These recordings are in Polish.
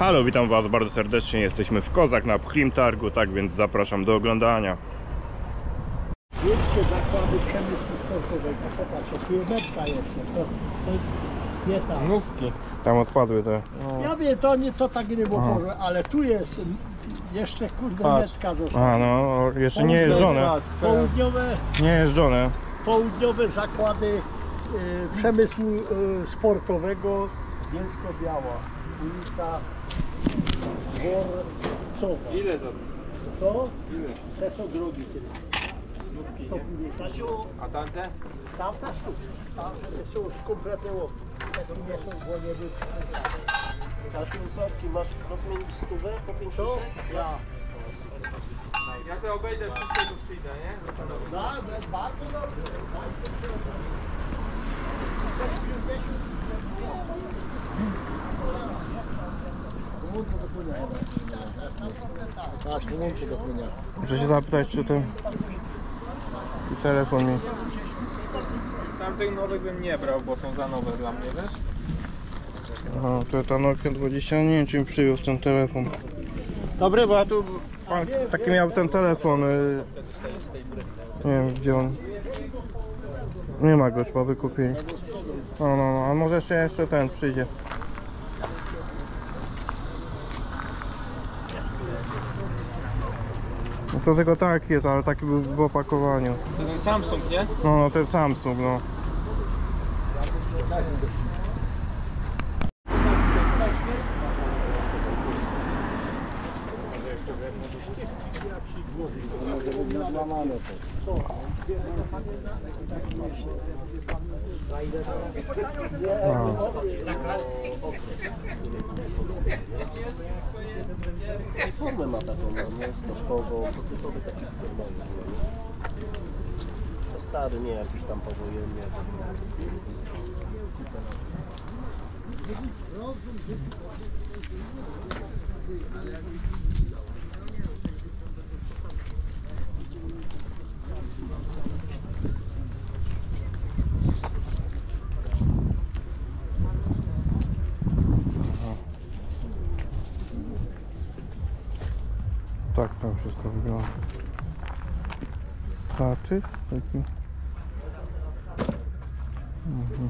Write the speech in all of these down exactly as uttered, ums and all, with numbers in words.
Halo, witam Was bardzo serdecznie. Jesteśmy w Kozak na Pchlim Targu, tak więc zapraszam do oglądania. Wiejskie zakłady przemysłu sportowego. Popatrzcie, tu jest metka jeszcze. To, to nie tam. Nówki. Tam odpadły te. No. Ja wiem, to nie to tak nie było, ale tu jest jeszcze kurde Patrz. metka została. A no, jeszcze nie jeżdżone. Południowe, Nie jeżdżone. południowe zakłady y, przemysłu y, sportowego Bielsko-Biała. Ulica Dworcowa. Ile za Co? ile? Te są drogi tyle. Nówki, sto nie? pięćdziesiąt. A tamte? Tamta sztuka. Tamte są już kompletnie łopy. Takie nie są, bo nie były. Stasiu, sorki, masz rozmienić stówę po pięć Co? Ja. Ja sobie obejdę wszystko, tu przyjdę, nie? No, bez bardzo dobrze. Munku do konia. Tak, munku do konia. Muszę się zapytać, czy ten i telefon mi. Tamtych nowych bym nie brał, bo są za nowe dla mnie, wiesz? Aha, to ta Nokia dwadzieścia, nie wiem, czy mi przywiózł ten telefon. Dobry, bo ja tu pan taki miał ten telefon. y, Nie wiem, gdzie on. Nie ma go, trzeba wykupić. No, no, no, a może jeszcze, jeszcze ten przyjdzie. No to tylko tak jest, ale taki był w opakowaniu. To ten Samsung, nie? No, no ten Samsung, no. Formę ma taką, no, nie stożkową, typowy taki normalny. No, stary, nie jakiś tam powojenny. Tak tam wszystko wygląda. Starczy? Taki. Mhm.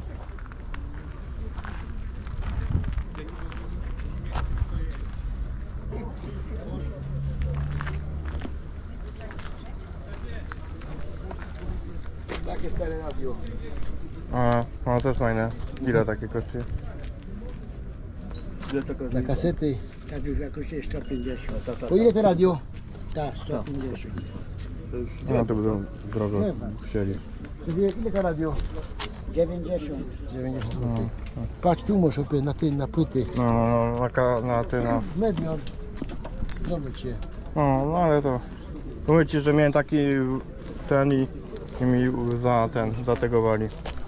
Takie stare radio. A, no też fajne. Ile takie kosztuje? Dla kasety. Tak już jakoś jest sto pięćdziesiąt. Po ile to radio? Tak, sto pięćdziesiąt. No to będą drogo chcieli. To wie, ile to radio? dziewięćdziesiąt. dziewięćdziesiąt złotych. Patrz tu masz opie na ty, na płyty. No, no, no na, ka- na ty, no. Medion. Zobacz się. No, no ale to... Powiem ci, że miałem taki ten i, i mi za ten, zategowali.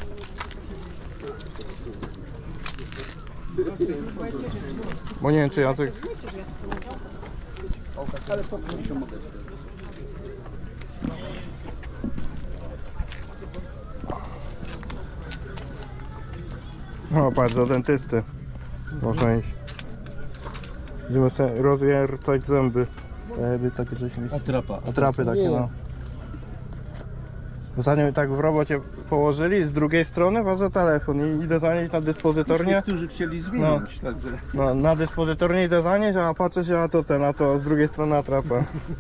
Bo nie wiem, czy Jacek... Ale po pięćdziesiąt mogę. No patrz, do dentysty można iść. Będziemy sobie rozwiercać zęby. Jakby takie coś mi... Atrapa. Atrapy takie, no. Zanim tak w robocie położyli, z drugiej strony ważę telefon i idę zanieść na dyspozytornię. Niektórzy chcieli zwinąć, no. Także... No, na dyspozytornię idę zanieść, a patrzę się, a to ten, a to z drugiej strony atrapa.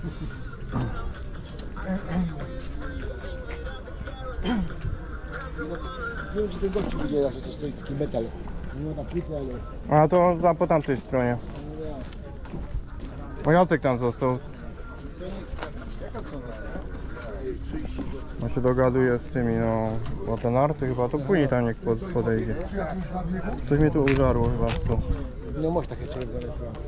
Nie wiem, czy ten gościu widział, że to stoi taki metal. Nie ma na płytę, ale... A to za po tamtej stronie. O, Jacek tam został. On się dogaduje z tymi, no, o te narty chyba, to później tam niech pod, podejdzie. Coś mnie tu użarło chyba tu. No masz takie czerwone.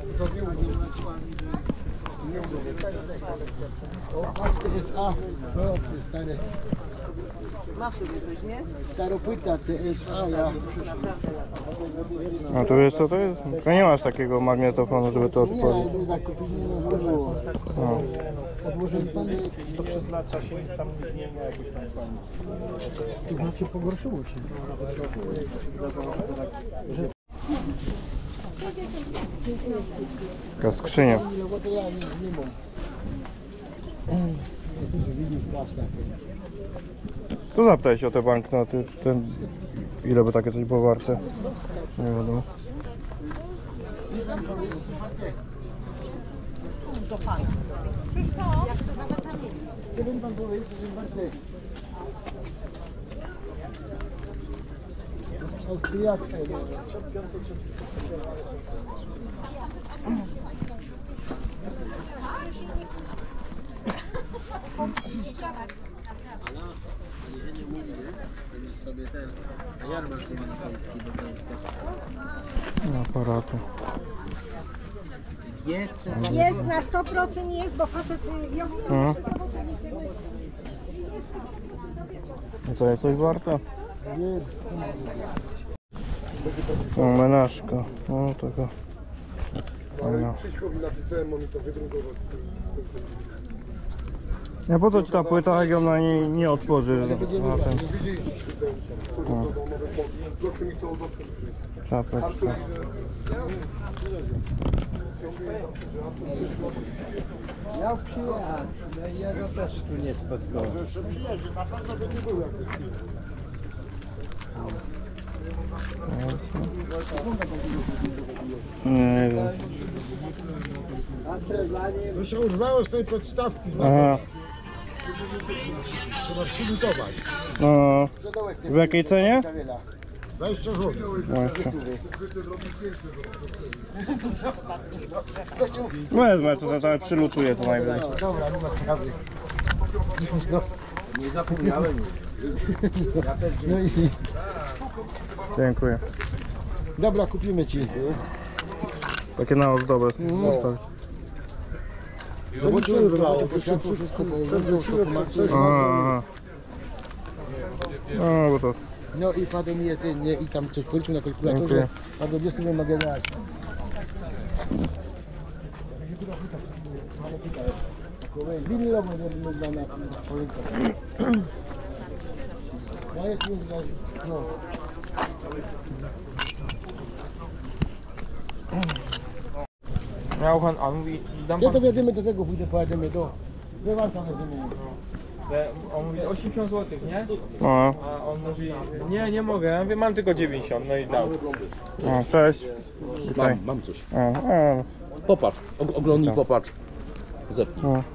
O, patrz, T S A. No, to jest stare. Ma w sobie coś, nie? Staropłyta T S A, ja. A to wiesz co to jest? To nie masz takiego magnetofonu, żeby to Nie, odpalić. żeby zakupić nie było. No. Odłożyli pan... To przeznacza się tam nie zmienia jakoś tam pani. To znaczy pogorszyło się. Że... Taka skrzynia. No bo to ja nie, nie mam. Tu się widzisz, patrz takie. Tu zapytaj się o te banknoty, ten, ile by takie coś było warte. Nie wiadomo. Gdzie pan powiedział, że warte? Austriacka jest. sobie ten jarmark dominikański do Gdańska. Aparatu. Jest, Jest, na sto procent jest, bo facet ją Mhm. I co, jest coś warte? O, menażka. O, taka. Fajna. Krzyśkowi napisałem, on mi to wydrukował. Ja po co ci ta płyta, jak ją na niej nie otworzy? Na ten. O. Czapeczka. Miał przyjechać, no i ja go też tu nie spotkałem. Nie wiem. To się urwało z tej podstawki, Aha. trzeba przylutować. No. W jakiej cenie? dwadzieścia złotych. Właśnie. Wezmę to za to, przylutuję to najwyżej. Dobra, nie ma sprawy. Nie zapomniałem. No i Dziękuję. dobra, kupimy ci. Takie na ozdobę zostawić. Zobaczymy, urwało, bo światło wszystko położyło, to ma coś. Aha. No bo to No i padł mi je ten, nie, i tam coś policzył na kalkulatorze, Dziękuję. a do dwudziestu nie mogę dać. Winylowo zrobimy dla na policzę. No jest już, no. Miał pan, a mówi, dam Ja pan, to wiadomo do tego pójdę, pojedziemy do... Wywarta weźmiemy. że on mówi osiemdziesiąt złotych, nie? no. A on mówi, nie, nie mogę, ja mówię, mam tylko dziewięćdziesiąt, no i dał. O, cześć. Witaj. Mam, mam coś. O, o, Popatrz, og oglądnij, popatrz. Zepnij. o.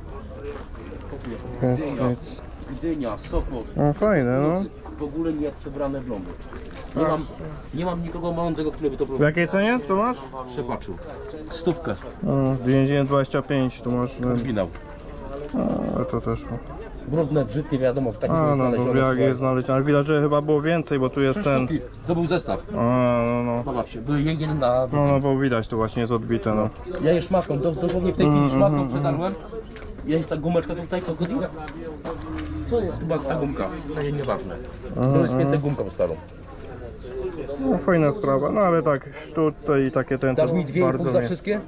Nic. Gdynia, Sopot, No fajne, no. w ogóle nie przebrane w lądy. Nie mam, nie mam nikogo mającego, który by to W jakiej cenie tu masz? przepatrzył. Stówkę, O, dziewięćdziesiąt dwadzieścia pięć tu masz. No, oryginał. o, to też. Brudne, brzydkie, wiadomo, w takim A, są no, znalezione. bo jak słuchaj. jest znaleźć, ale widać, że chyba było więcej, bo tu jest Trzy ten. sztuki. To był zestaw. A, no, no. Zobaczcie, były jeden na... No, no, bo widać, to właśnie jest odbite, no. Ja je szmatką, do, dosłownie w tej chwili szmatką przetarłem. Jest ta gumeczka tutaj, to chodzi? Co jest? Chyba ta gumka, to nie, nieważne. Były spięte gumką starą. No, fajna sprawa, no ale tak, sztuce i takie ten, to Dasz mi dwie i pół bardzo za mnie... wszystkie?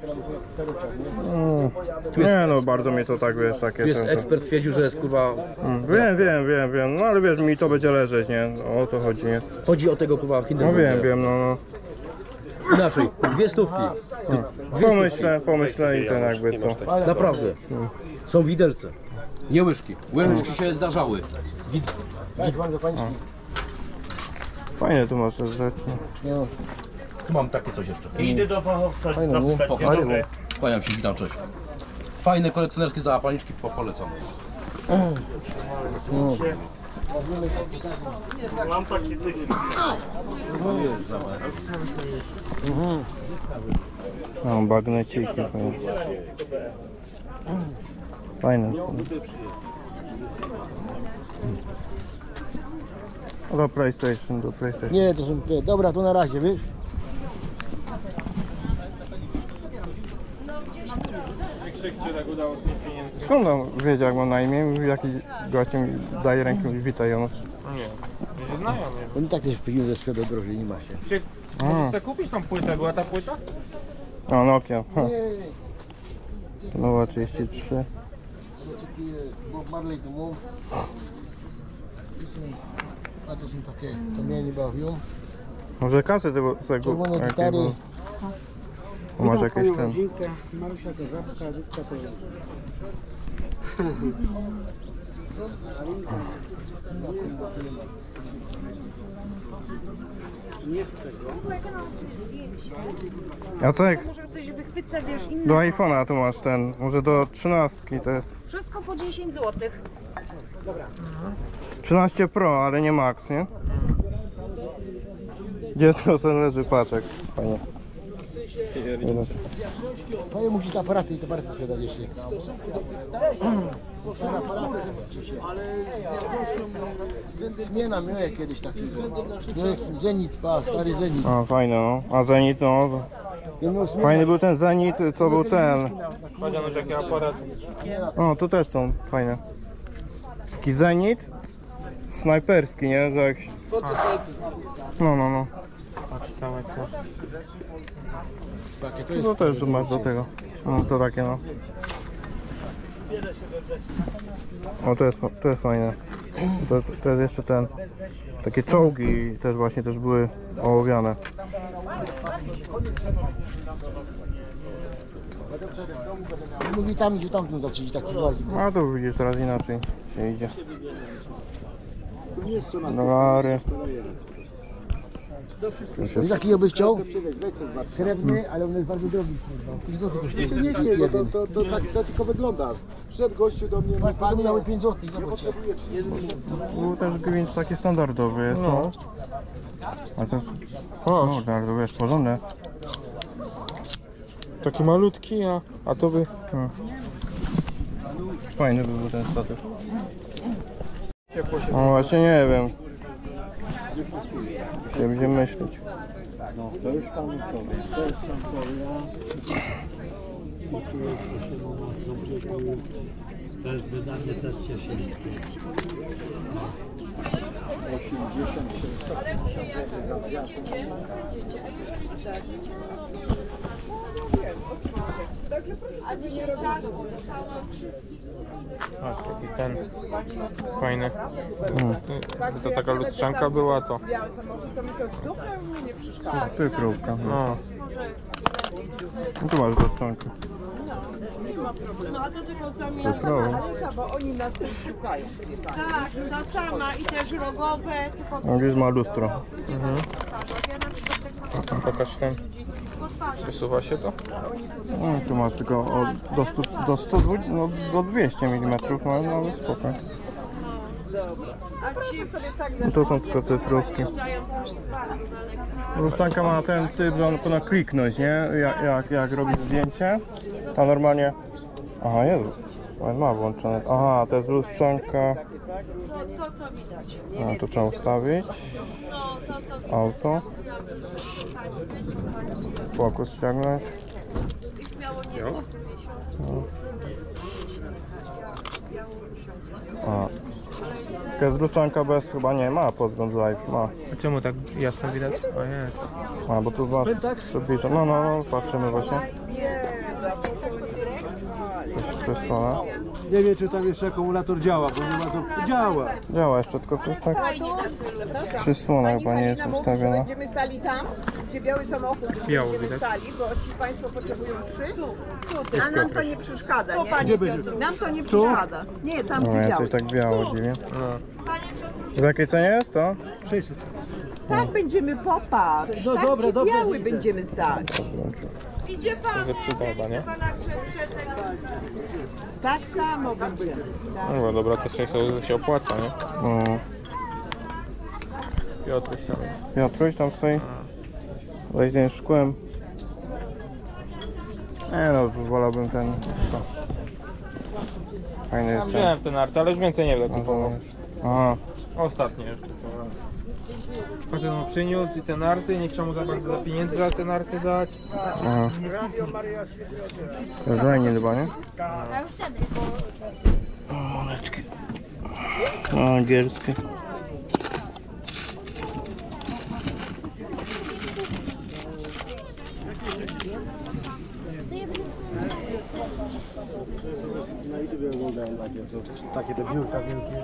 Nie no, bardzo mnie to tak, wiesz, takie... Tu jest ten, to- ekspert twierdził, że jest kurwa... Mm, Wiem, wiem, wiem, wiem, no ale wiesz, mi to będzie leżeć, nie? O to chodzi, nie? Chodzi o tego kurwa No Hindenburga. wiem, wiem, no, no. Inaczej, dwie stówki. Dwie Pomyślę, pomyślę i ten jakby co. stówki. Naprawdę. Są widelce. Nie łyżki. Łyżki się zdarzały. Wi Tak, bardzo pański. Fajnie tu masz te rzeczy. No, tu mam takie coś jeszcze. Idę do fachowca Fajne, nie? zapytać się. Pokaż. Dobry. Kłaniam się, witam, cześć. Fajne kolekcjonerskie zapalniczki, po- polecam. Mam takie coś. No, bagneciki, fajne. Fajne. Do PlayStation, do PlayStation. nie, to są te. Dobra, to na razie, wiesz? Jak się ci tak udało z pięć pieniędzy? Skąd on wiedział, jak mam na imię? Jaki gościu mi daje rękę i witaj ją. No nie, będzie znajomy. On i tak też pieniądze sprzedał drożej, nie ma się. Czy możesz sobie kupić tą płytę, była ta płyta? O, Nokia. Ha. Nie, Nowa trzydzieści trzy. Bob Marley to mów. Tu są, a to są takie, co mnie nie bawią. Może kasy tego... tego Czerwone jakie gitary. były? O, masz jakieś ten. Marusia to żabka, Rybka to... Jacek, Może coś wychwycę, wiesz, inne. do iPhone'a tu masz ten, może do trzynastki to jest. Wszystko po dziesięć złotych. trzynaście Pro, ale nie Max, nie? Dziecko sobie leży, paczek. Fajnie. Panie musi te aparaty i te aparaty sprzedać jeszcze. Stare aparaty, zobaczcie się. Zmiana miałem kiedyś taki. Miałem Zenit, pa, stary Zenit. O, fajne no. A Zenit, no. Ja miał zmianę. Fajny był ten Zenit, co był ten. Powiedziano, że jaki aparat. O, tu też są fajne. Taki Zenit snajperski, nie? Że jak... No, no, no. Patrz, całe to. Takie to jest. No też masz do tego. No to takie no. O, to jest, to jest fajne. To, to jest jeszcze ten. Takie czołgi też właśnie też były ołowiane. Mówi tam idzie tamtą zacząć taki łazi. A to widzisz, teraz inaczej się idzie. Dolary. Wiesz jaki byś chciał? Srebrny, ale on jest bardzo drogi. pięć złotych kosztuje. Nie, nie, nie, to, to, to, tak, to tylko wygląda. Przyszedł gościu do mnie, mówi, panie, miały pięć złotych, zobacz. Był też gwint taki standardowy jest, no. A to jest... O, tak, to wiesz, porządne. Taki malutki, a, a to by... Fajny by był ten statyw. No właśnie nie wiem. Gdzie będziemy myśleć. No, to już panu powiem. To jest Santoria. I tu jest, proszę pana, sobie tu. To jest wydanie też cieszyńskie. A, taki ten. Fajny. Gdyby to taka lustrzanka była, to... Cykrówka. No. No. No tu masz dostępkę. No a to tylko sami Cyfrowo. bo oni nas też szukają. Tak, ta sama i też rogowe, tylko No gdzieś ma lustro. Pokaż ten. Przesuwa się to? No, tu masz tylko o, do, stu, do, stu, no, do dwieście milimetrów, no nawet spoko. a ci sobie tak No to są tylko cyfrówki. zajeżdżają to już z bardzo daleka. Lustanka ma ten typ, że on powinna kliknąć, nie? Jak, jak, jak robić zdjęcie, to normalnie... Aha, jest. On ma włączone. Aha, to jest lustrzanka. To, to co widać. No, to trzeba ustawić. No to co widać. Auto. Fokus ściągnąć. Ich miało nie być w tym miesiącu. A. To jest lustrzanka bez, chyba nie ma podgląd live, ma. A czemu tak jasno widać? O jest. A, bo tu masz przybliża. No, no, no, patrzymy właśnie. Coś przysłane. Nie wiem, czy tam jeszcze akumulator działa, bo nie ma co... Działa! Działa jeszcze, tylko coś tak przysłona chyba nie jest ustawiona. Będziemy stali tam, gdzie biały samochód. Biało Będziemy widać. stali, bo ci państwo potrzebują trzy. Tu, tu. A nam to nie przeszkadza, nie? Nam to nie przeszkadza. Nie, tam No, gdzie ja biały. coś tak biało dziwię. No. W jakiej cenie jest to? sześćset. Tak będziemy popatrz. No tak dobra, ci dobra, biały idę. będziemy zdać. Idzie pan. To przyda, nie? Tak samo będziemy. No bo dobra, to sześćset się opłaca, nie? No. Piotruś tam jest. Piotruś tam stoi. Zajdziesz szkłem. Nie no, wolałbym ten. To. Fajny Ja jest ten. wziąłem ten art, ale już więcej nie będę kupował. Aha. Ostatnie już kupowałem. Potem mu przyniósł i te narty, nie chciał mu za bardzo za pieniędzy za te narty dać. Aha. To jest Lenin chyba, nie? O, moneczki. No, angielskie. Takie te biurka wielkie.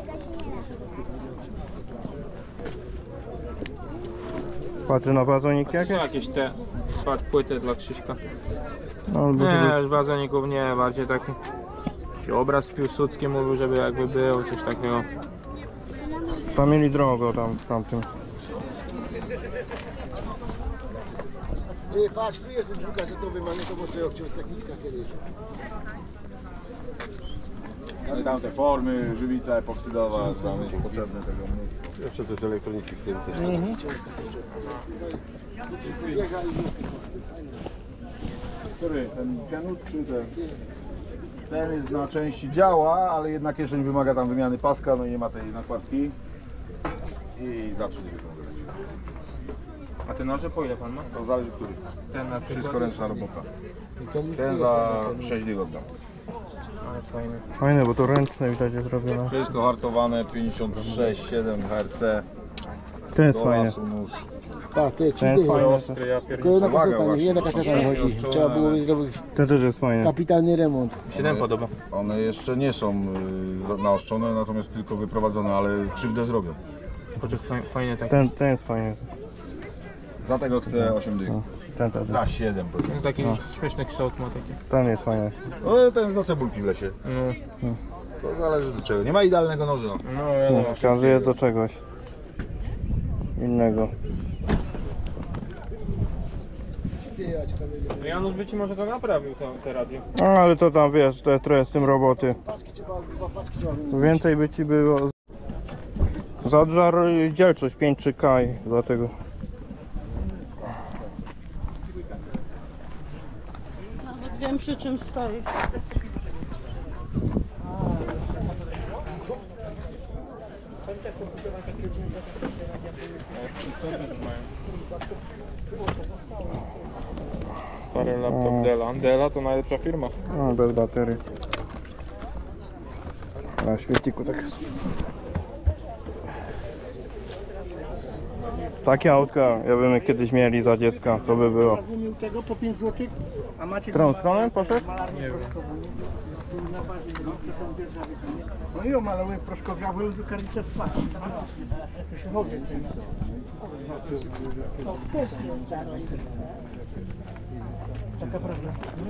Patrzy na wazoniki To są jakieś? jakieś te patrz, płytę dla Krzyśka. Albo Nie, już wadzeników nie, bardziej taki obraz z Piłsudskim mówił, żeby jakby był, coś takiego. tam mieli drogo tam w tamtym. Ty, patrz, tu jest ten dwukasetowy magnetowo, co ja chciał z Technicsa kiedyś. Ale tam te formy, żywica epoksydowa, tam jest potrzebne tego mnóstwo. Jeszcze coś elektroniki w tym też. Który? Ten Kenut czy ten? Ten jest na części działa, ale jedna kieszeń wymaga tam wymiany paska, no i nie ma tej nakładki. I zacznie wyglądać. A te noże po ile pan ma? To zależy który. Ten na przykład. Wszystko ręczna robota. Ten za sześć dych oddam. Fajne, bo to ręczne widać jest zrobione. Wszystko hartowane, pięćdziesiąt sześć siedem H R C. Ten jest Do fajny. lasu nóż. Tak, ty, Ten jest trzy fajny. Ostry, ja Tylko jedna Uwaga, kaseta, nie, właśnie. jedna kaseta nie chodzi. Trzeba było zrobić Ten też jest fajny. kapitalny remont. Mi się ten podoba. One jeszcze nie są y, naoszczone, natomiast tylko wyprowadzone, ale krzywdę zrobią. Poczek, fajnie tak. Ten, ten jest fajny. Za tego chcę osiem dych. Ten też. Za siedem powiedzmy. Taki śmieszny kształt ma taki. Ten jest fajny. No ten jest do cebulki w lesie. No, To zależy do czego. Nie ma idealnego noża. no wiadomo. No, każdy jest do czegoś innego. Janusz by ci może to naprawił, to, te radio. No ale to tam wiesz, to jest trochę z tym roboty. Paski trzeba, chyba paski trzeba wymienić. Więcej by ci było. Zadżar dzielczość pięć trzy K i dlatego. Nawet wiem przy czym stoi. Stary laptop Dela. Dela to najlepsza firma. No, bez baterii. Na śmietniku tak jest. Takie autka, ja bym kiedyś mieli za dziecka, to by było. Miał tego po pięć złotych, a macie... Którą stronę poszedł? Nie wiem. No i omalałem proszkowiały do karnicę w twarz. To się mogę. Taka prawda.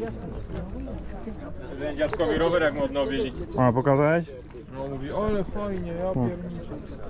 Ten dziadkowi rower jak mu odnowili. A, pokazałeś? No mówi, ale fajnie, ja pierniczę.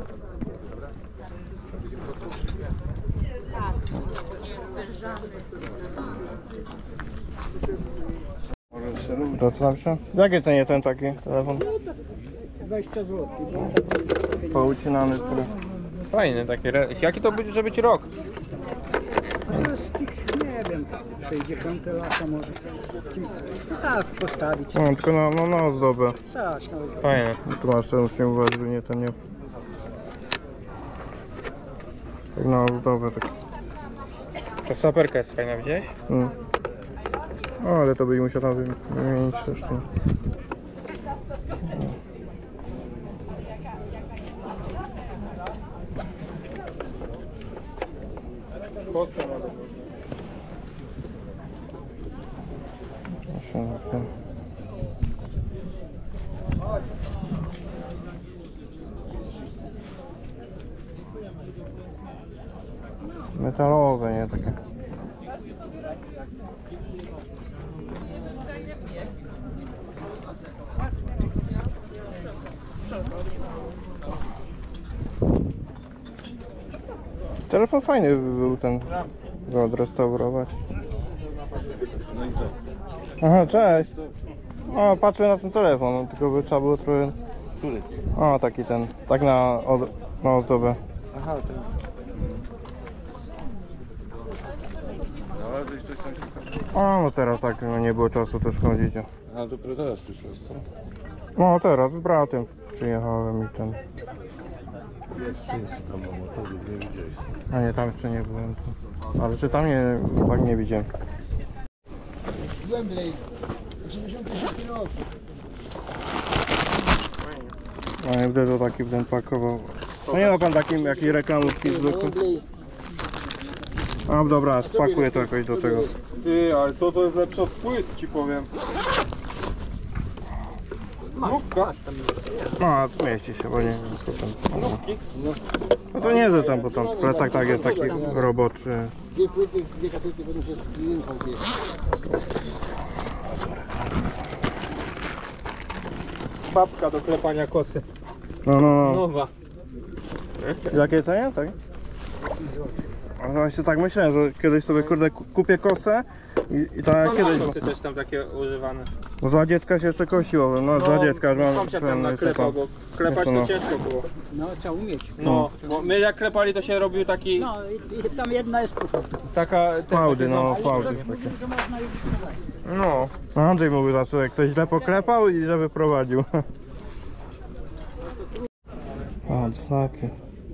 To co tam się? W jakiej cenie ten taki telefon? dwadzieścia złotych. Poucinany który. Fajny taki, re... jaki to będzie, żeby być rok? No z tych, nie wiem, sześćdziesiąte lata może sobie. Tak, postawić. No, tylko na, no, na ozdobę. Tak, no. Fajny. Tu masz ten uważać, żeby nie ten nie. Tak na ozdobę tak. Ta saperka jest fajna, widziałeś? Mm. O, ale to by musiał tam wymienić też tu. Kosę ma do Jeszcze na tym. Metalowe, nie takie. Telefon fajny by był ten, go odrestaurować. Aha, cześć. O, patrzę na ten telefon, tylko by trzeba było trochę... Który? O, taki ten, tak na, od, na ozdobę. Aha, ten. Ale coś tam się... O, no teraz tak, no nie było czasu też chodzić. A dopiero teraz przyszłeś, co? No teraz z bratem przyjechałem i ten... Tam na motorze nie widziałeś. A nie, tam jeszcze nie byłem. Tu. Ale czy tam nie, tak nie widziałem. Głębiej. osiemdziesiąty szósty rok. A nie wtedy to taki bym pakował. No nie ma pan takim jakiej reklamówki zwykłej. Głębiej. A dobra, spakuję to jakoś do tego. Ty, ale to to jest lepsze od płyt, ci powiem. Mówka. No, a zmieści się, bo nie wiem co tam. No, no to nie, że tam, bo tam plecak tak jest taki roboczy. Dwie płyty, dwie kasety będą przez linką dwie. Babka do klepania kosy. No, no, no. Nowa. Jakie cenie, tak? A właśnie tak myślałem, że kiedyś sobie kurde ku- kupię kosę i, i tak Mam kiedyś, kosy też tam takie używane. bo za dziecka się jeszcze kosiło, no, za dziecka już mam Sąsiad tam ten, naklepał, bo klepać no. to ciężko było. No, trzeba umieć. No, bo my jak klepali to się robił taki, No i, i tam jedna jest początek. taka... ten- Fałdy, taki no ząb- fałdy. Ktoś mówił, że można jeździć na razie. No. No, Andrzej mówił zawsze, jak ktoś źle poklepał i że wyprowadził. A, znaki.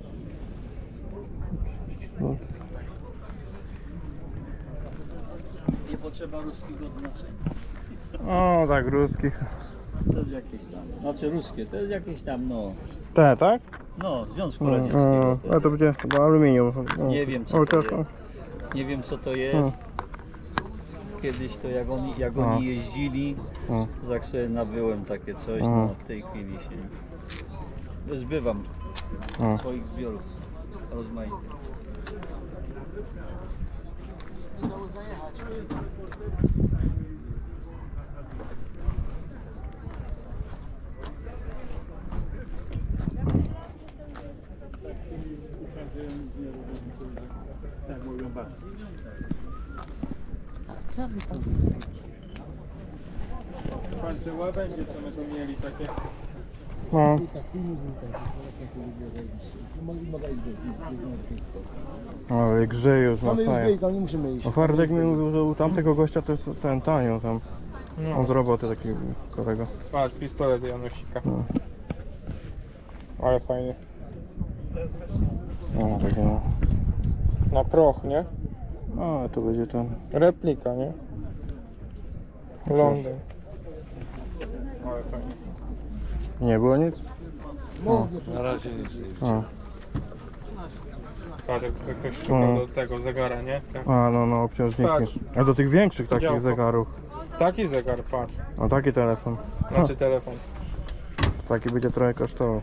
Nie potrzeba ruskiego odznaczenia. O, tak, ruskich. To jest jakieś tam, znaczy ruskie, to jest jakieś tam, no, Te, tak? no, Związku No, Radzieckiego. a to będzie chyba aluminium. No. Nie wiem, co O, to też, jest. Nie wiem co to jest. Kiedyś to jak oni, jak No. oni jeździli, No. to tak sobie nabyłem takie coś, No. no w tej chwili się nie... Zbywam No. swoich zbiorów rozmaitych. Patrzcie, łabędzie co my tu mieli takie. No. O, grzeje już na Mamy już saję. byli, tam nie musimy iść. No Fardek mi mówił, że u tamtego gościa to jest ten tanio tam. No. On z roboty taki kolego. Patrz, pistolet Janusika. No. Ale fajnie. No, takie no. Na proch, nie? A, to będzie ten. Replika, nie? Londyn. Ale fajnie. Nie było nic? No, Na razie nic. A, Patrz, jak to ktoś szuka No. do tego zegara, nie? Ten. a no, no, obciążniki. Patrz. A do tych większych takich Działko. zegarów. Taki zegar, patrz. A taki telefon. Znaczy telefon. Taki będzie trochę kosztował.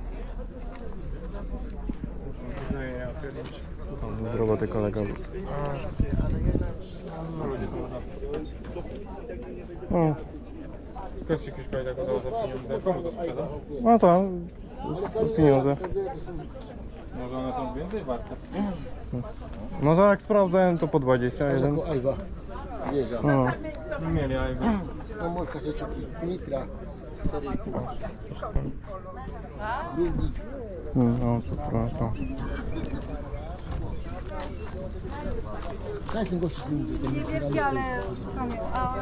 Nie, ja pierniczę. Z roboty kolega. No, Ktoś ci kiedyś powiedział, że za pieniądze. Komu to sprzeda? no tam pieniądze. Może one są więcej warte. No to jak sprawdzałem to po dwadzieścia jeden. jako Ajwa. Wieża. No. Nie mieli, a jakby. Pomorka, seczuki, Nitra. Drugi. No, to prawda. To jest ten gościu z nim. Nie wiecie, ale szukam. A,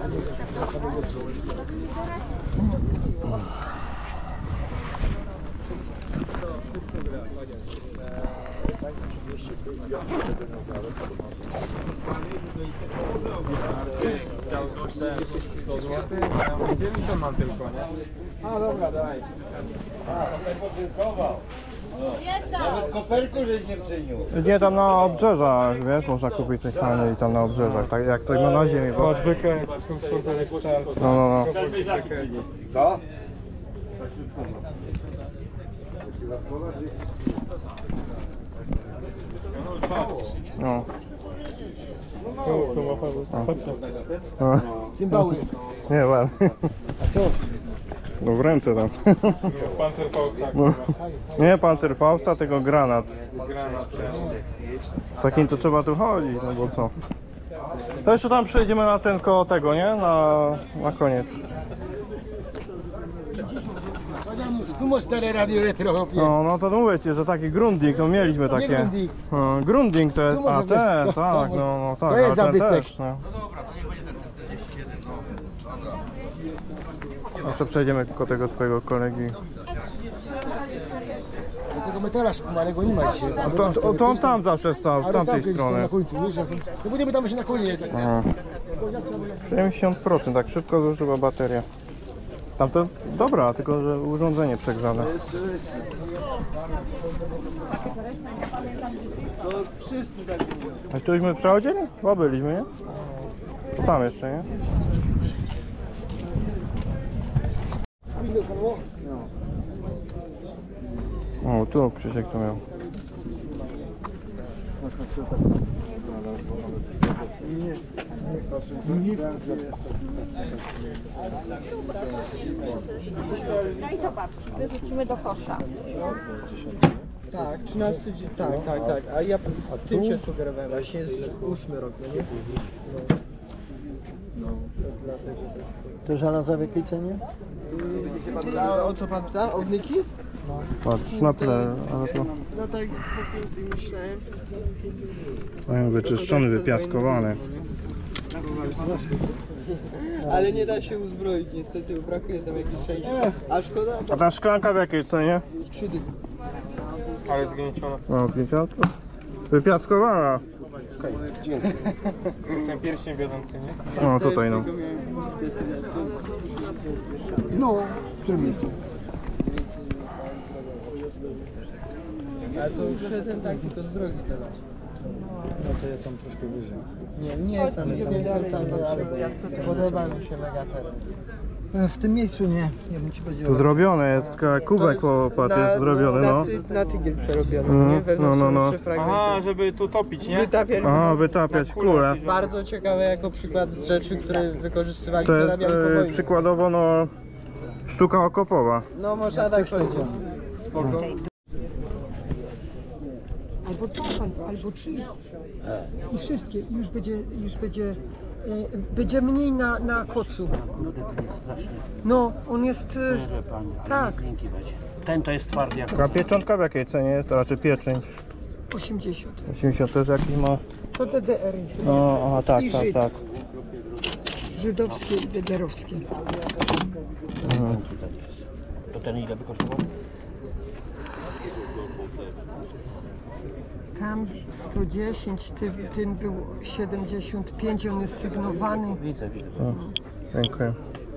Chciał sto złotych, a ja mówię dziewięćdziesiąt mam tylko, nie? A dobra, daj. Koperku żeś nie przyniósł. Nie, tam na obrzeżach, wiesz, można kupić coś taniej tam na obrzeżach, tak jak ktoś ma na ziemi, bo... Patrz, bykę, sportelek stal. No, no, no. Co? No. Tu, tu ma Paweł. Chodź. No. Cymbały. Nie, ładnie. A co? No w ręce tam. Pancer Fausta, No. Nie Panzerfausta, tylko granat. granat. Takim to trzeba tu chodzić, no bo co. To jeszcze tam przejdziemy na ten koło tego, nie? Na, na koniec. Tu masz stare radio retro, chłopie. No, no to mówię ci, że taki grunding, no mieliśmy takie. grunding. No, grunding to jest, Tu może a być- ten, to- tak, to- no, no tak, to jest a ten zabytek. też, no. Jeszcze przejdziemy tylko tego twojego kolegi. Tego metala szkumanego nie ma dzisiaj. To, to, to on tam zawsze stał, z Ale tam tamtej kiedyś tam strony. na końcu, wiesz, jak- to będziemy tam jeszcze na koniec. Aha. siedemdziesiąt procent, tak szybko zużywa bateria. Tam to dobra, tylko że urządzenie przegrzane. To wszyscy tak mówią. A któryśmy przechodzili? Chyba byliśmy, nie? To tam jeszcze, nie? O, tu Krzysiek to miał. Daj to babci, wyrzucimy do kosza. Tak, trzynasty dzień, tak, tak, tak. A ja z tym się sugerowałem, właśnie z ósmy rok, no nie? No. To żelaza w jakiej cenie? A o co pan pyta? O wnyki? Patrz, na tle, ale to... No tak, po pięknym myślałem. Mają wyczyszczony, wypiaskowany. Ale nie da się uzbroić, niestety brakuje tam jakiejś części. A szkoda? A ta szklanka w jakiej cenie? Krzydy. Ale zgnieciona. O, pięćdziesiąt? Wypiaskowana. Jestem pierścień wiodący, nie? O, tutaj no. No, w którym miejscu? Ale to już szedłem tak, tylko z drogi teraz. No to ja tam troszkę wyżej. Nie, nie jestem, nie jestem tam, ale podoba mi się mega teren. W tym miejscu nie, nie bym ci Tu powiedział. zrobione jest, kubek popatrz jest zrobiony, na, no. ty, na tygiel przerobiony, Mhm, nie? Wewnątrz no, no, są no. jeszcze fragmenty. Aha, żeby tu topić, nie? Wytapiali. Aha, wytapiać w kulę. Bardzo ciekawe jako przykład rzeczy, które wykorzystywali, To jest dorabiali po e, wojnie. przykładowo no sztuka okopowa. No można tak powiedzieć. Spoko. Albo dwa, albo, albo trzy. I wszystkie. I już będzie, już będzie, e, będzie mniej na, na kocu. No, on jest... E, tak. Ten to jest twardy jak... A pieczątka w jakiej cenie jest? To raczej pieczęć. osiemdziesiąt. osiemdziesiąt to jest jakiś ma... To D D R. No, aha, tak, I tak, Żyd. tak. Żydowskie i D D R-owskie. Mhm. To ten ile by kosztował? Tam sto dziesięć, tym, tym był siedemdziesiąt pięć, on jest sygnowany. Widzę, widzę. O, dziękuję.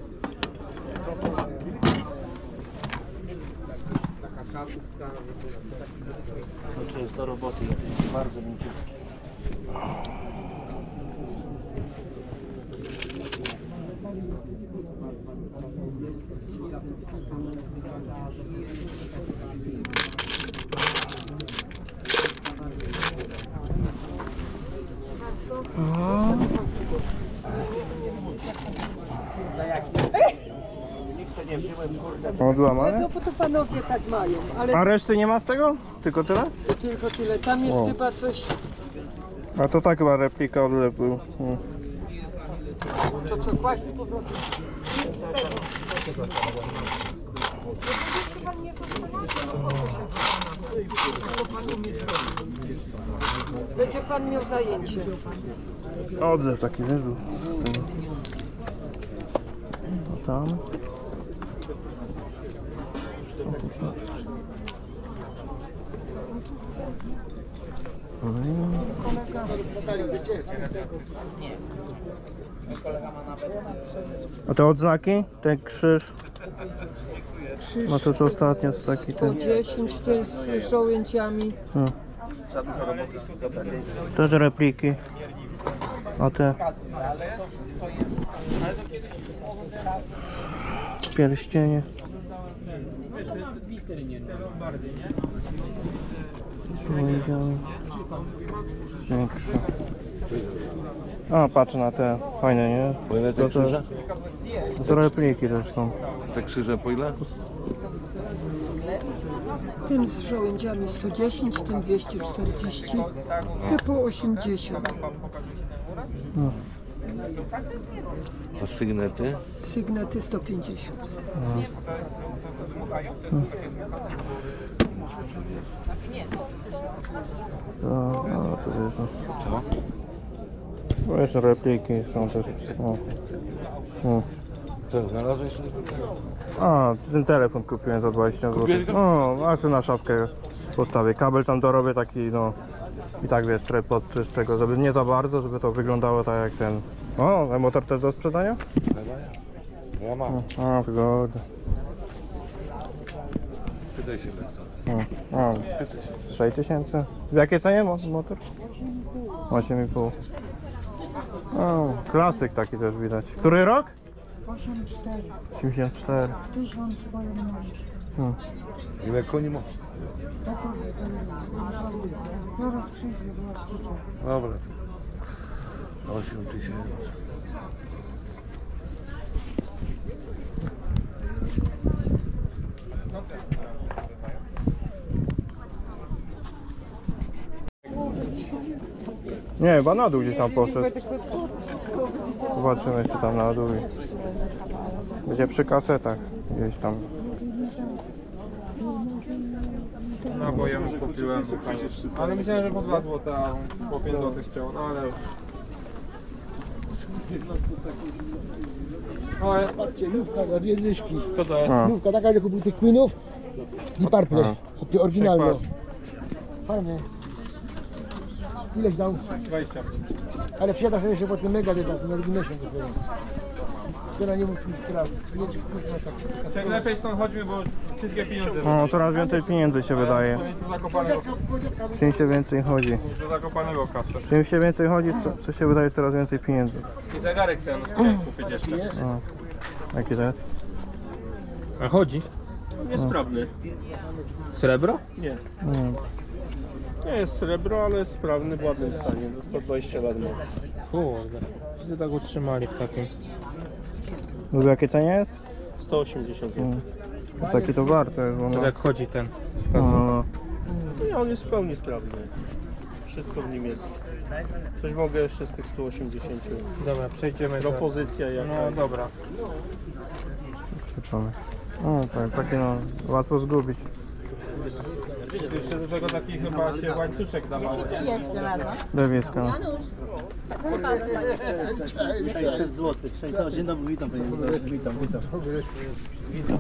To jest do roboty, bardzo mięciutki. Odłamane? No bo to panowie tak mają, ale A reszty nie ma z tego? Tylko tyle? tylko tyle. Tam jest O. chyba coś, A to tak chyba replika od był. Hmm. to co kłaść z powrotem. Nic z tego. Czy pan nie zastanawiał, po co się zastanawiał? Co pan umie zrobić? Będzie pan miał zajęcie. Odzew taki, wiesz, był. Ten. No tam. A te odznaki? Ten krzyż? Krzyż No to to ostatnio jest taki sto ten. dziesięć, to jest z żołędziami. Hmm. Też repliki. A te pierścienie. Żołędziami. Większe. A, patrz na te fajne, nie? Po ile te To, to, krzyże? to repliki też są. Te krzyże po ile? Tym z żołędziami sto dziesięć, tym dwieście czterdzieści, te po osiemdziesiąt. No. A sygnety? Sygnety sto pięćdziesiąt. No. No. To, a, to wiesz, no. Co? No jeszcze repliki są też. O. O. Co, znalazłeś? A, ten telefon kupiłem za dwadzieścia złotych. No, a co na szafkę postawię. Kabel tam dorobię taki, no. I tak wiesz, tripod czy z czego, żeby nie za bardzo, żeby to wyglądało tak jak ten. O, a motor też do sprzedania? Ja mam. A, wygodnie. Pytaj się, Leksa. O, o, Pytaj się. sześć tysięcy. W jakiej cenie mo motor? osiem i pół. O, klasyk taki też widać. Który rok? osiemdziesiąt cztery. osiemdziesiąt cztery. tysiąc jedenaście. Hmm. Ile koni ma? Zaraz przyjdzie właściciel. Dobra. osiem tysięcy. Nie, chyba na dół gdzieś tam poszedł. Zobaczymy jeszcze tam na dół. Będzie przy kasetach gdzieś tam. No bo ja już kupiłem, ale myślałem, że po dwa złote, a on po pięć złotych chciał, no ale... Ale... Patrzcie, nówka za dwie dyszki. Co to jest? A. Nówka taka, że kupił tych Queenów i Purple. Takie oryginalne. Fajnie. Ileś dał? dwadzieścia. Ale wsiada sobie jeszcze po tym mega dedak, na drugi miesiąc dopiero. Teraz nie mów mi teraz. Klienci kurwa tak. Tak lepiej stąd chodźmy, bo wszystkie pieniądze... No, coraz więcej pieniędzy się wydaje. Do Zakopanego, Czym się więcej chodzi? do Zakopanego kasę. Czym się więcej chodzi, co, co się wydaje coraz więcej pieniędzy. I zegarek chciałem kupić jeszcze. O. Jaki to jest? A chodzi? Niesprawny. Srebro? Nie. Hmm. Nie jest srebro, ale jest sprawny, w ładnym stanie. Za sto dwadzieścia lat ma. Kurde. Gdzie tak utrzymali w takim? W jakiej cenie jest? sto osiemdziesiąt złotych. Hmm. Taki to warto jest, bo To no. jak chodzi ten? No, Nie, on jest w pełni sprawny. Wszystko w nim jest. Coś mogę jeszcze z tych stu osiemdziesięciu. Dobra, przejdziemy do... Propozycja jaka. No dobra. Czekamy. O, tak, takie no, łatwo zgubić. Jeszcze do tego taki chyba się łańcuszek dawał. Lewiecka. sześćset złotych. sześćset. Dzień dobry, witam panie. Witam, witam. Witam.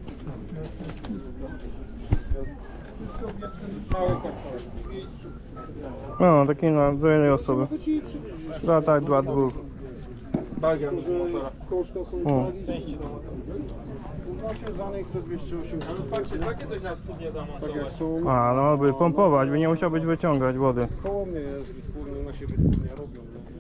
Mały końcowy. No, taki no, do jednej osoby. No tak, dwa, dwóch. Bagian z motora. Koszta są O. Części do motora. Właśnie za nich chce dwieście osiemdziesiąt. Ale fakcie, takie coś na studnię zamontować. Są A, no by pompować, by nie musiał być wyciągać wody. koło mnie jest wytwórnie, na siebie wytwórnia robią.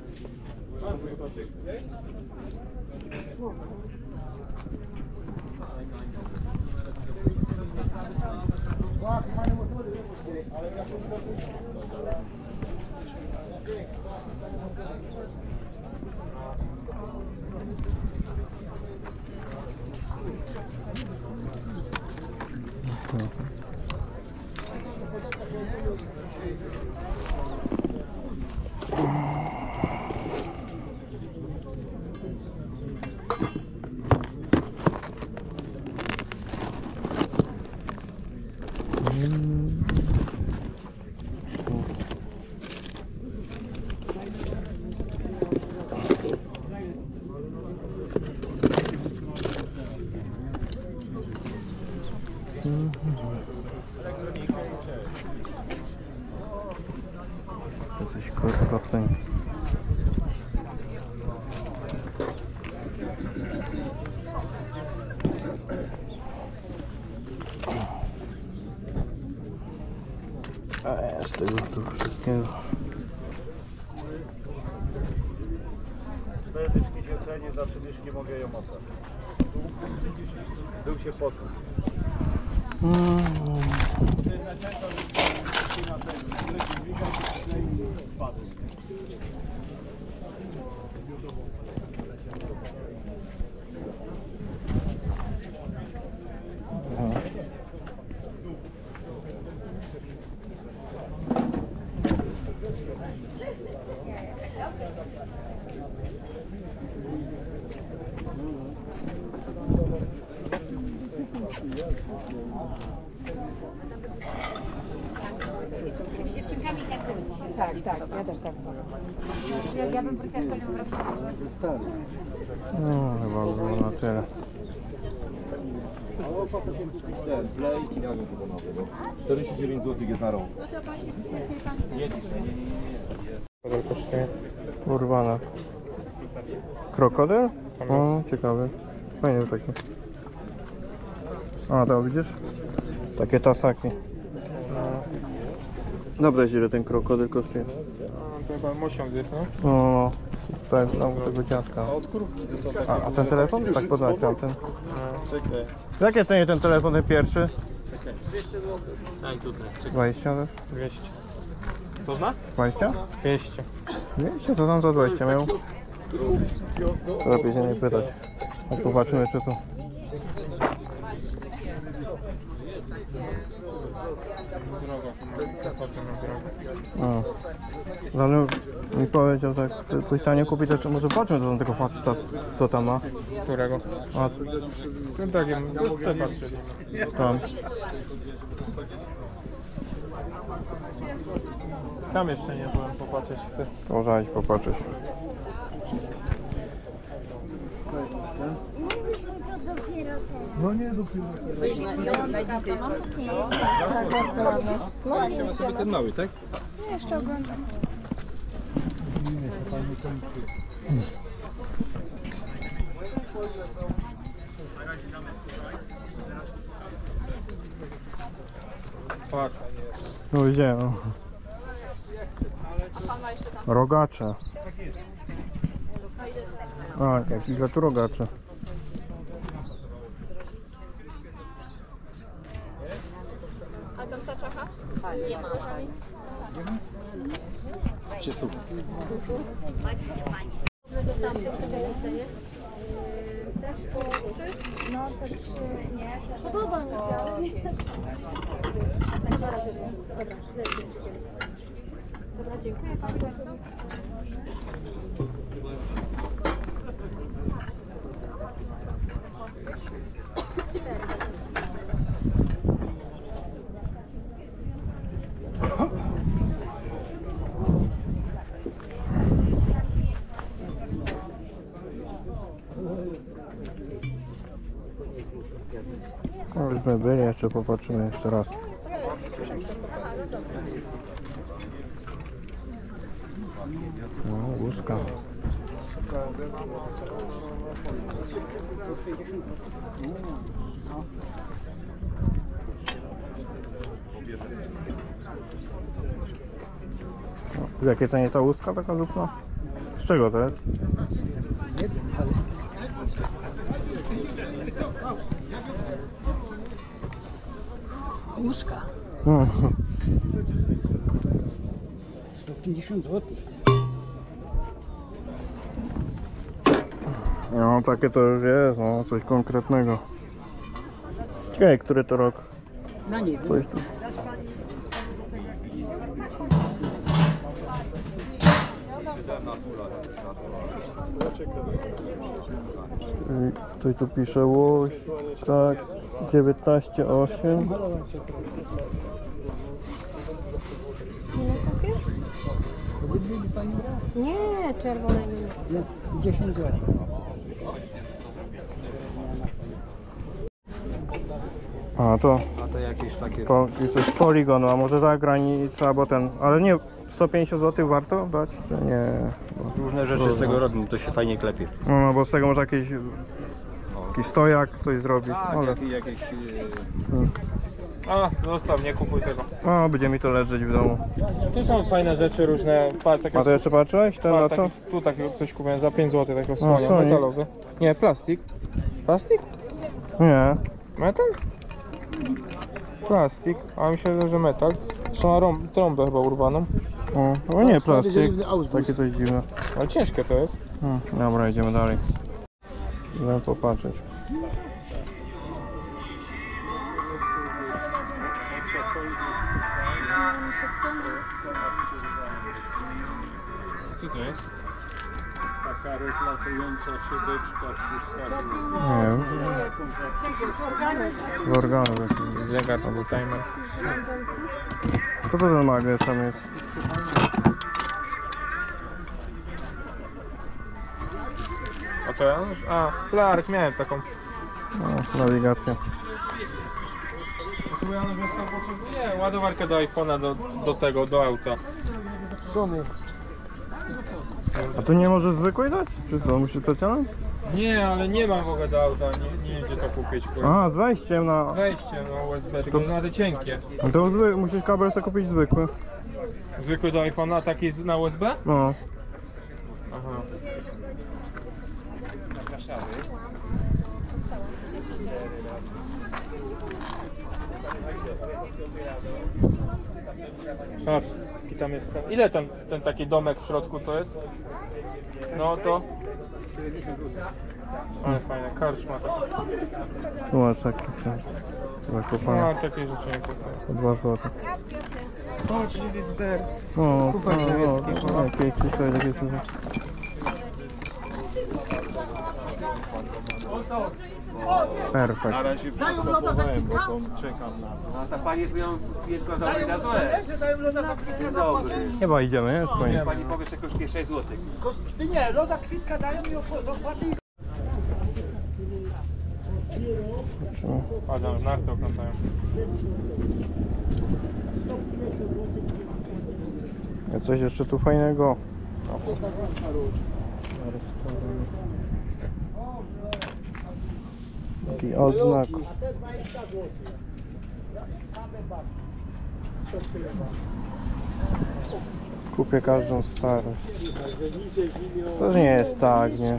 To coś krótko w tym. A z tego tu wszystkiego. cztery dyszki się ceni, za trzy dyszki mogę ją oddać. Był się poczuł. Z dziewczynkami tak było. Tak, tak, ja też tak. Ja, ja bym prosiła panią wracać. No, chyba by było na tyle. Ten zlej i ja bym to nowy. czterdzieści dziewięć złotych jest na rąk. Nie dzisiaj, nie, nie, nie. Kosztuje. Urwana. Krokodyl? O, ciekawy. Fajnie taki. A, to widzisz? Takie tasaki. Dobra, ile ten krokodyl kosztuje? A, to chyba mosiąg jest, no? No, no. To jest dom tego dziadka. A od krówki to są takie... A, a ten telefon? Tak podać tamten. No, czekaj. W jakie cenie ten telefon ten pierwszy? Czekaj. dwieście złotych. Stań tutaj, czekaj. dwadzieścia też? dwieście. To zna? dwadzieścia? dwieście. dwieście to tam za dwadzieścia miał. Lepiej się nie pytać. A zobaczymy czy to. No. Ale mi powiedział, że jak coś tanie kupić, to może zobaczmy do tego faceta, co tam ma. Którego? A, Tym takim, to jest przepatrzyli. tam. Tam jeszcze nie byłem, popatrzeć chcę. Można iść popatrzeć. No nie, dopiero. Tak, bardzo ładne. Chciałem sobie ten mały, tak? Jeszcze oglądam. Patrz. No widziałem. Rogacze. A, jaki tu rogacze. A tam ta czacha? Nie ma. Gdzie są? No to trzy, nie. Podoba mi się, ale nie. Dobra, Dobra, dziękuję Pani bardzo. No byśmy byli, jeszcze popatrzymy jeszcze raz. No, łuska. No, w jakiej cenie ta łuska taka zupna? Z czego to jest? Łuska. No. sto pięćdziesiąt złotych. No takie to już jest, no coś konkretnego. Ciekawe, który to rok? No nie wiem. Coś tu. Ktoś tu pisze łoś, tak, dziewiętnaście osiem. Nie, czerwone nie. dziesięć złotych. A to, A to jakieś takie... po, coś z poligonu, a może za granica, bo ten, ale nie, sto pięćdziesiąt złotych warto dać? Czy nie? Bo, Różne rzeczy z tego robią, to się fajnie klepie. no, no bo z tego może jakiś, jakiś stojak coś zrobić. Tak, Ale, jakieś... jakieś hmm. A, zostaw, nie kupuj tego. O, będzie mi to leżeć w domu. Tu są fajne rzeczy różne. Patrz, takie A to jeszcze patrzyłeś? Ten na patrz, to? taki, tu tak coś kupiłem za pięć złotych, takiego słonia, słonik. metalowy. Nie, plastik. Plastik? Nie. Metal? Plastik, a myślę, że metal. Trzyma rąb, trąbę chyba urwaną. O, o nie, plastik. Takie coś dziwne. Ale ciężkie to jest. Hmm, dobra, idziemy dalej. Idziemy popatrzeć. Co to jest? Taka rozlatująca szybeczka przy Nie wiem. W organów jakiś. Zegar albo timer. Co to ten magnes tam jest? A to ja? A, flark, miałem taką. O, nawigacja. To ja na wiosnę potrzebuję ładowarkę do iPhone'a do, do tego, do auta. Sony. A tu nie może zwykłej dać? Czy co, musisz specjalną? Nie, ale nie mam w ogóle do auta, nie, nie idzie to kupić. A, z wejściem na... Wejście na U S B, tylko na te cienkie. To zwy... musisz kabel sobie kupić zwykły. Zwykły do iPhone'a, taki z- na U S B? No. Aha. Patrz, jaki tam jest ten... Ile ten, ten taki domek w środku to jest? No to... Ale fajne, karczma taka. Tu masz taki ten. No, Zakopane. takie rzeczy nie kupuję. Po dwa złote. Patrz, Dziewic-Ber. O, Kufer niemiecki, o, jakieś tutaj takie coś. Perfekt. Na razie przystopowałem, bo to czekam na... A ta pani jest miała wielką dobre na złe. Dają loda za kwitkę Dzień zapłatę. dobry. Chyba idziemy, nie? Spokojnie. Nie, pani powie, że kosztuje sześć złotych. Ty nie, loda kwitka dają i zapłatę. Patrz, tam narty oglądają. A coś jeszcze tu fajnego? Taki odznak. Kupię każdą starość. To nie jest tak, nie?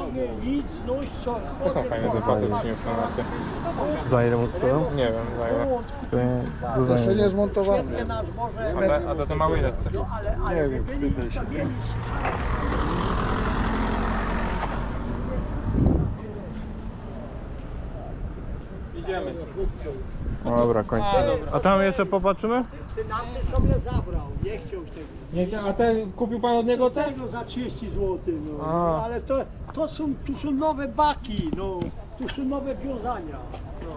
To są fajne zapasy, przyniósł na narty. Za ile mu sprzedał? Nie wiem, za ile. To nie, dużo Jeszcze nie. nie zmontowany. A za, a za te małe ile chce? Nie wiem, spytaj się. Idziemy. Dobra, kończę. A tam jeszcze popatrzymy? Ty nam ty sobie zabrał, nie chciał tego. Nie, a ten, kupił pan od niego ten? Tego za trzydzieści złotych, no. A. Ale to, to są, tu są nowe baki, no. Tu są nowe wiązania. No,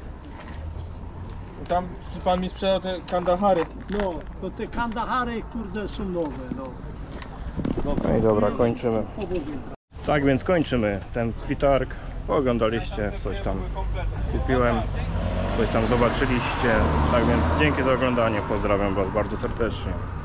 Tam pan mi sprzedał te kandahary. no to te kandahary, kurde, są nowe, no. No i dobra, kończymy. Powodzonka. Tak więc kończymy ten plitarg. Pooglądaliście, coś tam kupiłem, coś tam zobaczyliście. Tak więc dzięki za oglądanie, pozdrawiam Was bardzo serdecznie.